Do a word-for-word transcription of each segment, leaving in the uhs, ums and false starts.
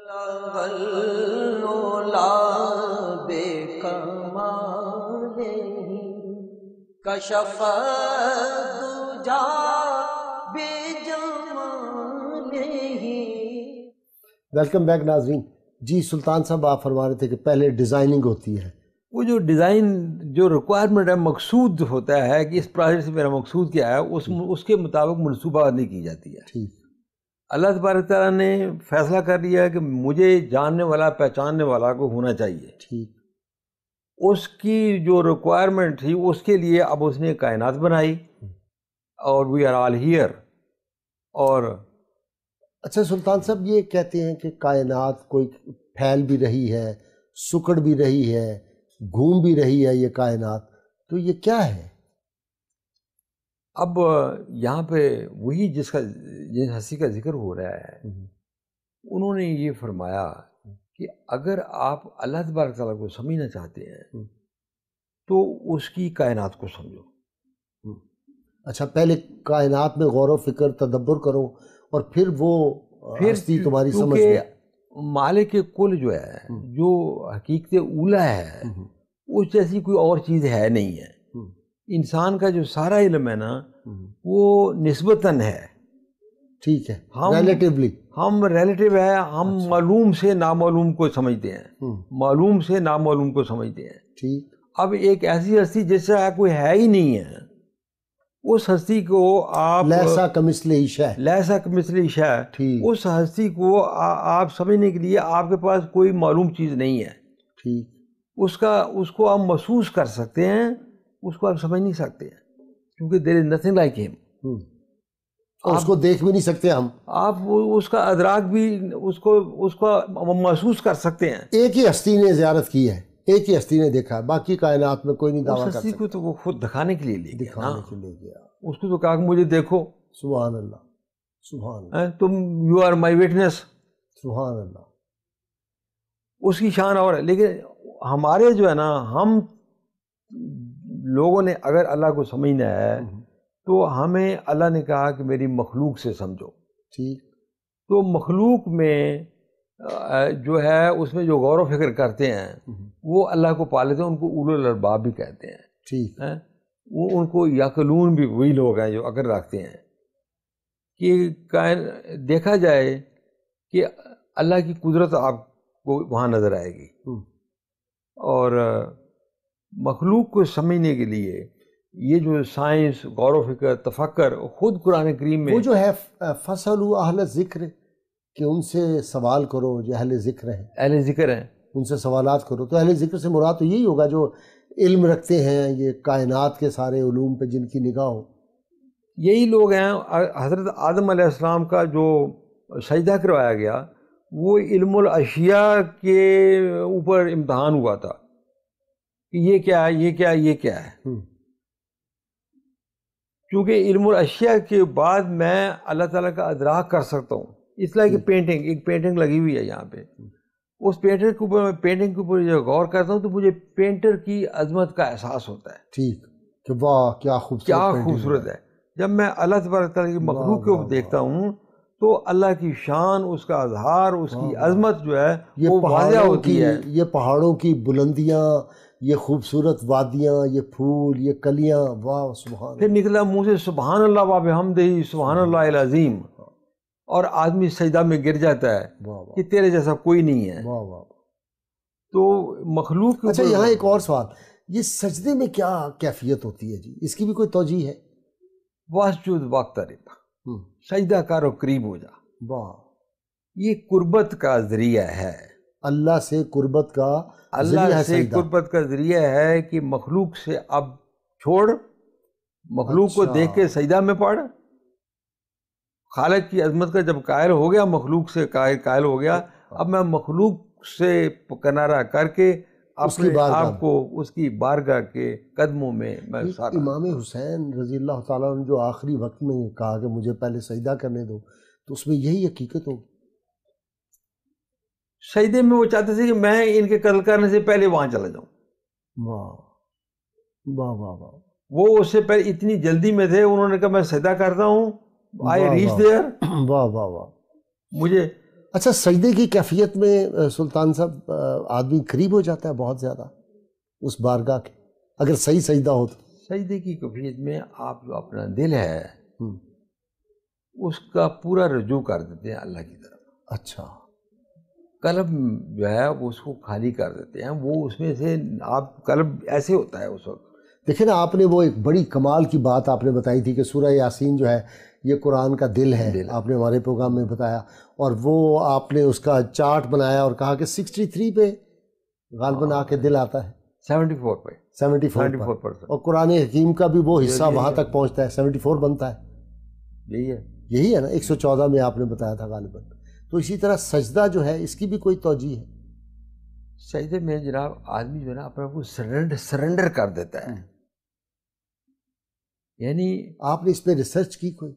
کشف الدجا بجمالہ. Welcome back ناظرین. جی سلطان صاحب آپ فرما رہے تھے کہ پہلے ڈیزائننگ ہوتی ہے. وہ جو ڈیزائن جو ریکوائرمنٹ ہے، مقصود ہوتا ہے کہ اس پروجیکٹ سے میرا مقصود کیا ہے، اس اس کے مطابق منصوبہ بندی کی جاتی ہے. ٹھیک. اللہ تبارک تعالیٰ نے فیصلہ کر لیا ہے کہ مجھے جاننے والا پہچاننے والا کو ہونا چاہیے. ٹھیک. اس کی جو ریکوائرمنٹ تھی اس کے لیے اب اس نے کائنات بنائی اور وی آر آل ہیئر. اور اچھا سلطان صاحب یہ کہتے ہیں کہ کائنات کوئی پھیل بھی رہی ہے، سکڑ بھی رہی ہے، گھوم بھی رہی ہے یہ کائنات، تو یہ کیا ہے؟ اب یہاں پہ وہی جس کا جس ہستی کا ذکر ہو رہا ہے، انہوں نے یہ فرمایا کہ اگر آپ اللہ تبارک تعالیٰ کو سمجھنا چاہتے ہیں تو اس کی کائنات کو سمجھو. اچھا پہلے کائنات میں غور و فکر تدبر کرو اور پھر وہ ہستی تمہاری سمجھ میں. مالک کل جو ہے، جو حقیقت اولا ہے، اس جیسی کوئی اور چیز ہے نہیں ہے. انسان کا جو سارا علم ہے نا وہ نسبتاً ہے. ٹھیک ہے. ریلیٹیولی ہم ریلیٹیو ہے. ہم معلوم سے نامعلوم کو سمجھتے ہیں، معلوم سے نامعلوم کو سمجھتے ہیں. ٹھیک. اب ایک ایسی ہستی جیسا کوئی ہے ہی نہیں ہے، اس ہستی کو آپ لیسا کمثلہ شیء لیسا کمثلہ شیء اس ہستی کو آپ سمجھنے کے لیے آپ کے پاس کوئی معلوم چیز نہیں ہے. ٹھیک. اس کا اس کو آپ محسوس کر سکتے ہیں، اس کو آپ سمجھ نہیں سکتے ہیں کیونکہ دیر از نتھنگ لائک ہم. اس کو دیکھ بھی نہیں سکتے ہم. آپ اس کا ادراک بھی اس کو اس کو محسوس کر سکتے ہیں. ایک ہی ہستی نے زیارت کی ہے، ایک ہی ہستی نے دیکھا، باقی کائنات میں کوئی نہیں دعویٰ کر سکتا. ہستی کو تو وہ خود دکھانے کے لیے لے گیا، دکھانے کے لیے گیا. اس کو تو کہا کہ مجھے دیکھو. سبحان اللہ سبحان اللہ. تم یو آر مائی وٹنس. سبحان اللہ. اس کی شان اور ہے. لیکن ہمارے جو ہے نا، ہم لوگوں نے اگر اللہ کو سمجھنا ہے تو ہمیں اللہ نے کہا کہ میری مخلوق سے سمجھو. ٹھیک. تو مخلوق میں جو ہے اس میں جو غور و فکر کرتے ہیں وہ اللہ کو پا لیتے ہیں. ان کو اولو الالباب بھی کہتے ہیں. ٹھیک. وہ ان کو یعقلون بھی وہی لوگ ہیں جو عقل رکھتے ہیں کہ کائن دیکھا جائے کہ اللہ کی قدرت آپ کو وہاں نظر آئے گی. اور مخلوق کو سمجھنے کے لیے یہ جو سائنس، غور و فکر، تفکر، خود قرآن کریم میں وہ جو ہے فَاسْأَلُوا اہل ذکر، کہ ان سے سوال کرو جو اہل ذکر ہیں. اہل ذکر ہیں، ان سے سوالات کرو. تو اہل ذکر سے مراد تو یہی ہوگا جو علم رکھتے ہیں یہ کائنات کے سارے علوم پہ جن کی نگاہ ہو. یہی لوگ ہیں. حضرت آدم علیہ السلام کا جو سجدہ کروایا گیا وہ علم الاشیاء کے اوپر امتحان ہوا تھا کہ یہ کیا ہے، یہ کیا ہے، یہ کیا ہے. کیونکہ علم الاشیاء کے بعد میں اللہ تعالیٰ کا ادراک کر سکتا ہوں. اس طرح کی پینٹنگ ایک پینٹنگ لگی ہوئی ہے یہاں پہ. اس پینٹر کے اوپر میں پینٹنگ کے اوپر جب غور کرتا ہوں تو مجھے پینٹر کی عظمت کا احساس ہوتا ہے. ٹھیک. کہ واہ کیا خوبصورت کیا خوبصورت ہے. جب میں اللہ تبارک تعالیٰ کی مخلوق کے اوپر دیکھتا ہوں تو اللہ کی شان، اس کا اظہار، اس کی عظمت جو ہے وہ واضح ہوتی ہے. یہ پہاڑوں کی بلندیاں، یہ خوبصورت وادیاں، یہ پھول، یہ کلیاں، واہ سبحان. پھر نکلا منہ سے سبحان اللہ و بحمدہ سبحان اللہ العظیم، اور آدمی سجدہ میں گر جاتا ہے کہ تیرے جیسا کوئی نہیں ہے. واہ واہ. تو مخلوق. اچھا یہاں ایک اور سوال، یہ سجدے میں کیا کیفیت ہوتی ہے جی؟ اس کی بھی کوئی توجیہ ہے؟ واسجد واقترب، سجدہ کر اور قریب ہو جا. واہ. یہ قربت کا ذریعہ ہے. اللہ سے قربت کا اللہ سے قربت کا ذریعہ ہے کہ مخلوق سے اب چھوڑ، مخلوق کو دیکھ کے سجدہ میں پڑھ. خالق کی عظمت کا جب قائل ہو گیا، مخلوق سے قائل ہو گیا، اب میں مخلوق سے کنارہ کر کے اپنے آپ کو اس کی بارگاہ کے قدموں میں میں سارا. امام حسین رضی اللہ تعالیٰ عنہ جو آخری وقت میں کہا کہ مجھے پہلے سجدہ کرنے دو، تو اس میں یہی حقیقت ہوگی. سجدے میں وہ چاہتے تھے کہ میں ان کے قتل کرنے سے پہلے وہاں چلا جاؤں. واہ واہ واہ واہ. وہ اس سے پہلے اتنی جلدی میں تھے، انہوں نے کہا میں سجدہ کرتا ہوں، آئی ریچ دیئر. واہ واہ واہ. مجھے اچھا سجدے کی کیفیت میں سلطان صاحب آدمی قریب ہو جاتا ہے بہت زیادہ اس بارگاہ کے، اگر صحیح سجدہ ہو تو؟ سجدے کی کیفیت میں آپ جو اپنا دل ہے اس کا پورا رجوع کر دیتے ہیں اللہ کی طرف. اچھا. قلب جو ہے اس کو خالی کر دیتے ہیں، وہ اس میں سے آپ قلب ایسے ہوتا ہے اس وقت. دیکھیں نا آپ نے وہ ایک بڑی کمال کی بات آپ نے بتائی تھی کہ سورہ یاسین جو ہے یہ قرآن کا دل ہے، دل. آپ نے ہمارے پروگرام میں بتایا، اور وہ آپ نے اس کا چارٹ بنایا اور کہا کہ سکسٹی تھری پہ غالباً آ کے دل آتا ہے، سیونٹی فور پہ سیونٹی فور فور پرسینٹ اور قرآن حکیم کا بھی وہ حصہ وہاں تک پہنچتا ہے، سیونٹی فور بنتا ہے. یہی ہے یہی ہے نا، ایک سو چودہ میں آپ نے بتایا تھا غالباً. تو اسی طرح سجدہ جو ہے اس کی بھی کوئی توجیہ ہے؟ سجدے میں جناب آدمی جو ہے نا اپنا کو سرنڈر سرنڈر کر دیتا ہے. یعنی آپ نے اس پہ ریسرچ کی کوئی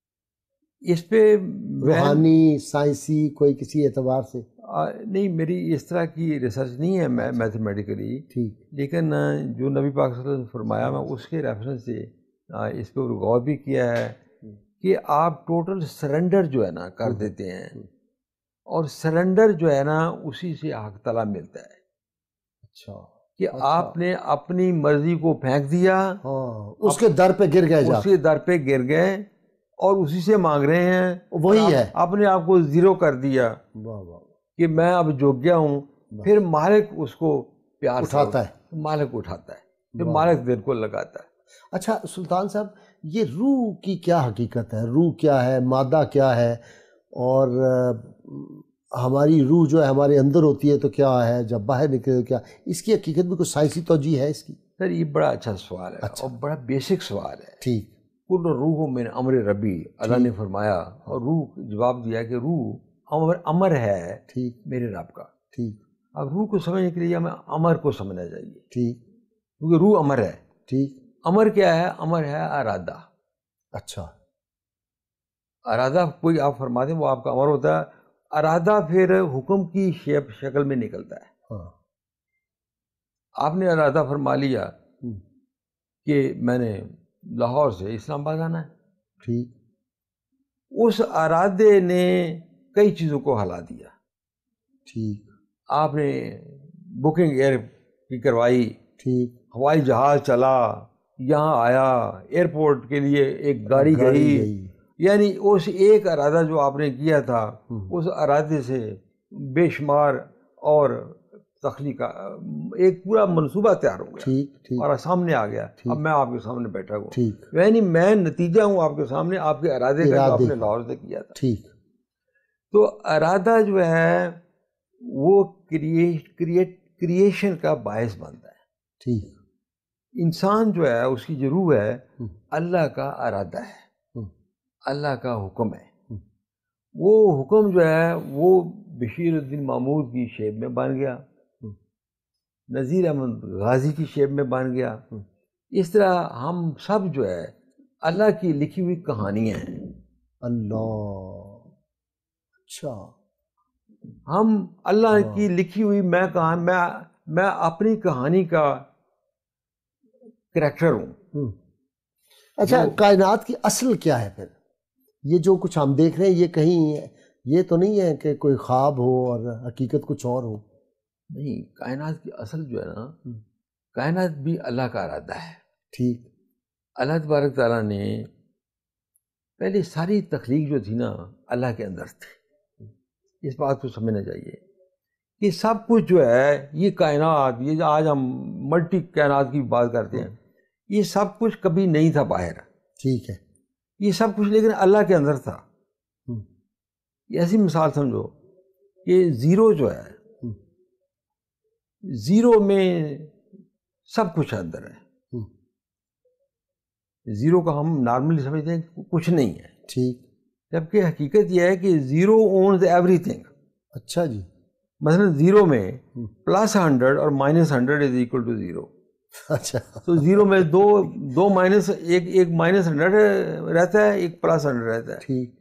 اس پہ روحانی سائنسی کوئی کسی اعتبار سے؟ نہیں، میری اس طرح کی ریسرچ نہیں ہے میں میتھمیٹیکلی، ٹھیک، لیکن جو نبی پاک صلی اللہ علیہ وسلم نے فرمایا میں اس کے ریفرنس سے اس پہ غور بھی کیا ہے کہ آپ ٹوٹل سرنڈر جو ہے نا کر دیتے ہیں، اور سرنڈر جو ہے نا اسی سے حق تعالیٰ ملتا ہے. اچھا کہ آپ نے اپنی مرضی کو پھینک دیا، ہاں اس کے در پہ گر گئے، اس کے در پہ گر گئے اور اسی سے مانگ رہے ہیں، وہی ہے. اپنے آپ کو زیرو کر دیا واہ واہ کہ میں اب جو گیا ہوں. پھر مالک اس کو پیار اٹھاتا ہے، مالک اٹھاتا ہے، پھر مالک دل کو لگاتا ہے. اچھا سلطان صاحب یہ روح کی کیا حقیقت ہے؟ روح کیا ہے، مادہ کیا ہے، اور ہماری روح جو ہے ہمارے اندر ہوتی ہے تو کیا ہے، جب باہر نکلے تو کیا؟ اس کی حقیقت میں کوئی سائنسی توجیہ ہے اس کی؟ سر یہ بڑا اچھا سوال ہے اور بڑا بیسک سوال ہے. ٹھیک. کل روح من امر ربی، اللہ نے فرمایا، اور روح جواب دیا کہ روح امر امر ہے ٹھیک میرے رب کا. ٹھیک. اب روح کو سمجھنے کے لیے ہمیں امر کو سمجھنا چاہیے. ٹھیک. کیونکہ روح امر ہے. ٹھیک. امر کیا ہے؟ امر ہے ارادہ. اچھا. ارادہ کوئی آپ فرماتے ہیں وہ آپ کا امر ہوتا ہے. ارادہ پھر حکم کی شیپ شکل میں نکلتا ہے. ہاں. آپ نے ارادہ فرما لیا کہ میں نے لاہور سے اسلام آباد آنا ہے. ٹھیک. اس ارادے نے کئی چیزوں کو ہلا دیا. ٹھیک. آپ نے بکنگ ایئر کی کروائی. ٹھیک. ہوائی جہاز چلا، یہاں آیا، ایئرپورٹ کے لیے ایک گاڑی گئی. یعنی اس ایک ارادہ جو آپ نے کیا تھا اس ارادے سے بے شمار اور تخلیق ایک پورا منصوبہ تیار ہو گیا اور سامنے آ گیا. اب میں آپ کے سامنے بیٹھا ہوں، یعنی میں نتیجہ ہوں آپ کے سامنے آپ کے ارادے کا جو آپ نے لاہور سے کیا تھا. ٹھیک. تو ارادہ جو ہے وہ کریٹ کریشن کا باعث بنتا ہے. ٹھیک. انسان جو ہے اس کی جو روح ہے اللہ کا ارادہ ہے، اللہ کا حکم ہے. وہ حکم جو ہے وہ بشیر الدین محمود کی شیپ میں بن گیا، نذیر احمد غازی کی شیپ میں بن گیا. اس طرح ہم سب جو ہے اللہ کی لکھی ہوئی کہانیاں ہیں. اللہ. اچھا. ہم اللہ کی لکھی ہوئی میں کہاں میں میں اپنی کہانی کا کریکٹر ہوں. اچھا کائنات کی اصل کیا ہے پھر؟ یہ جو کچھ ہم دیکھ رہے ہیں یہ کہیں یہ تو نہیں ہے کہ کوئی خواب ہو اور حقیقت کچھ اور ہو؟ نہیں، کائنات کی اصل جو ہے نا، کائنات بھی اللہ کا ارادہ ہے. ٹھیک. اللہ تبارک تعالیٰ نے پہلے ساری تخلیق جو تھی نا اللہ کے اندر تھی. اس بات کو سمجھنا چاہیے کہ سب کچھ جو ہے یہ کائنات، یہ جو آج ہم ملٹی کائنات کی بات کرتے ہیں، یہ سب کچھ کبھی نہیں تھا باہر. ٹھیک ہے. یہ سب کچھ لیکن اللہ کے اندر تھا. ایسی مثال سمجھو کہ زیرو جو ہے، زیرو میں سب کچھ اندر ہے. زیرو کا ہم نارملی سمجھتے ہیں کہ کچھ نہیں ہے. ٹھیک. جبکہ حقیقت یہ ہے کہ زیرو اونز ایوری تھنگ. اچھا جی. مثلا زیرو میں پلس ہنڈریڈ اور minus hundred is equal to zero. اچھا. تو زیرو میں دو دو مائنس ایک ایک مائنس ہنڈریڈ رہتا ہے، ایک پلس ہنڈریڈ رہتا ہے. ٹھیک.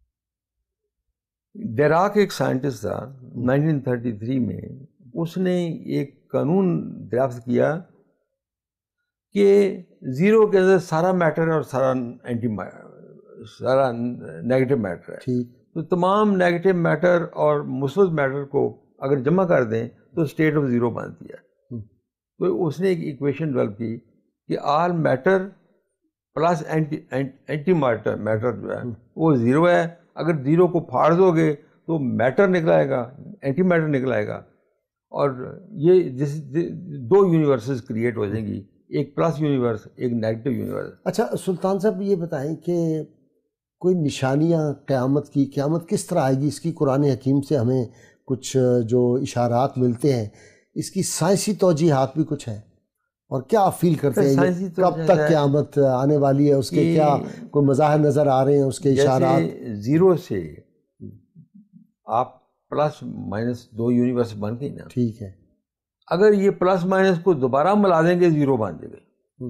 ڈیراک ایک سائنٹسٹ تھا نائنٹین تھرٹی تھری میں، اس نے ایک قانون دریافت کیا کہ زیرو کے اندر سارا میٹر اور سارا اینٹی سارا نیگیٹو میٹر ہے. ٹھیک. تو تمام نیگیٹو میٹر اور مثبت میٹر کو اگر جمع کر دیں تو اسٹیٹ آف زیرو بنتی ہے. تو اس نے ایک ایکویشن ڈیولپ کی کہ all matter plus anti anti matter matter جو ہے وہ زیرو ہے. اگر زیرو کو پھاڑ دو گے تو میٹر نکل آئے گا, اینٹی میٹر نکل آئے گا, اور یہ جس دو یونیورسز کریٹ ہو جائیں گی, ایک پلس یونیورس ایک نیگیٹو یونیورس. اچھا سلطان صاحب یہ بتائیں کہ کوئی نشانیاں قیامت کی, قیامت کس طرح آئے گی, اس کی قرآن حکیم سے ہمیں کچھ جو اشارات ملتے ہیں, اس کی سائنسی توجیحات بھی کچھ ہیں, اور کیا آپ فیل کرتے ہیں کب تک قیامت آنے والی ہے, اس کے کیا کوئی مظاہر نظر آ رہے ہیں, اس کے اشارات؟ زیرو سے آپ پلس مائنس دو یونیورس بن گئی نا, ٹھیک ہے, اگر یہ پلس مائنس کو دوبارہ ملا دیں گے زیرو بن جائے گا.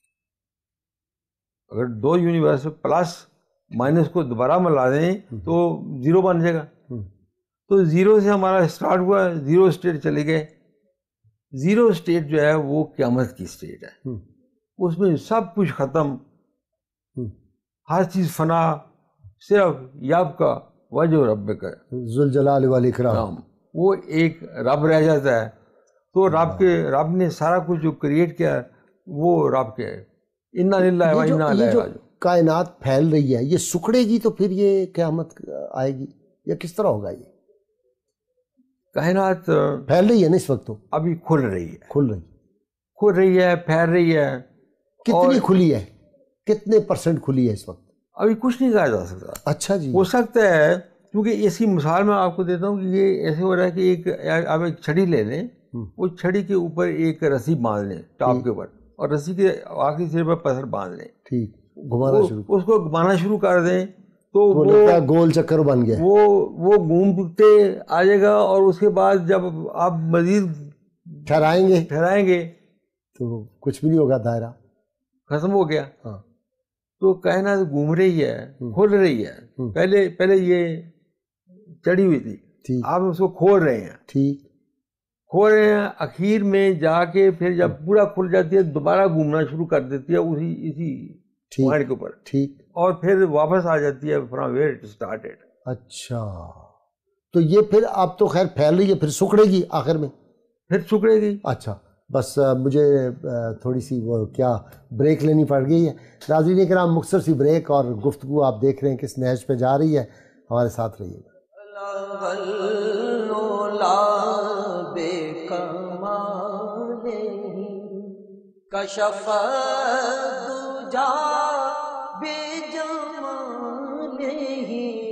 اگر دو یونیورس پلس مائنس کو دوبارہ ملا دیں تو زیرو بن جائے گا. تو زیرو سے ہمارا اسٹارٹ ہوا, زیرو اسٹیٹ چلے گئے. زیرو اسٹیٹ جو ہے وہ قیامت کی اسٹیٹ ہے, اس میں سب کچھ ختم, ہر چیز فنا, صرف یاب کا وجہ رب کا ذوالجلال والاکرام, وہ ایک رب رہ جاتا ہے. تو رب کے رب نے سارا کچھ جو کریٹ کیا وہ رب کے ہے. انا للہ و انا الیہ راجعون. کائنات پھیل رہی ہے, یہ سکڑے گی تو پھر یہ قیامت آئے گی یا کس طرح ہوگا؟ یہ کائنات پھیل رہی ہے نا اس وقت, تو ابھی کھل رہی ہے, کھل رہی کھل رہی ہے, پھیل رہی ہے. کتنی کھلی ہے, کتنے پرسنٹ کھلی ہے اس وقت؟ ابھی کچھ نہیں کہا جا سکتا. اچھا جی, ہو سکتا ہے, کیونکہ اس کی مثال میں آپ کو دیتا ہوں کہ یہ ایسے ہو رہا ہے کہ ایک آپ ایک چھڑی لے لیں, وہ چھڑی کے اوپر ایک رسی باندھ لیں ٹاپ کے اوپر, اور رسی کے آخری سرے پر پتھر باندھ لیں, ٹھیک, گھمانا شروع, اس کو گھمانا شروع کر دیں تو وہ لگتا ہے گول چکر بن گیا, وہ وہ گھومتے آ جائے گا, اور اس کے بعد جب آپ مزید ٹھہرائیں گے ٹھہرائیں گے تو کچھ بھی نہیں ہوگا, دائرہ ختم ہو گیا. ہاں, تو کائنات گھوم رہی ہے, کھول رہی ہے. پہلے پہلے یہ چڑھی ہوئی تھی, آپ اس کو کھول رہے ہیں, ٹھیک, کھول رہے ہیں, اخیر میں جا کے پھر جب پورا کھل جاتی ہے دوبارہ گھومنا شروع کر دیتی ہے اسی اسی پوائنٹ کے اوپر, ٹھیک, اور پھر واپس آ جاتی ہے فرام ویئر اٹ اسٹارٹڈ. اچھا, تو یہ پھر اب تو خیر پھیل رہی ہے, پھر سکڑے گی آخر میں, پھر سکڑے گی. اچھا, بس مجھے تھوڑی سی وہ کیا بریک لینی پڑ گئی ہے. ناظرین کرام, مختصر سی بریک, اور گفتگو آپ دیکھ رہے ہیں کس نہج پہ جا رہی ہے, ہمارے ساتھ رہیے گا. کشف دجا بے جمالہ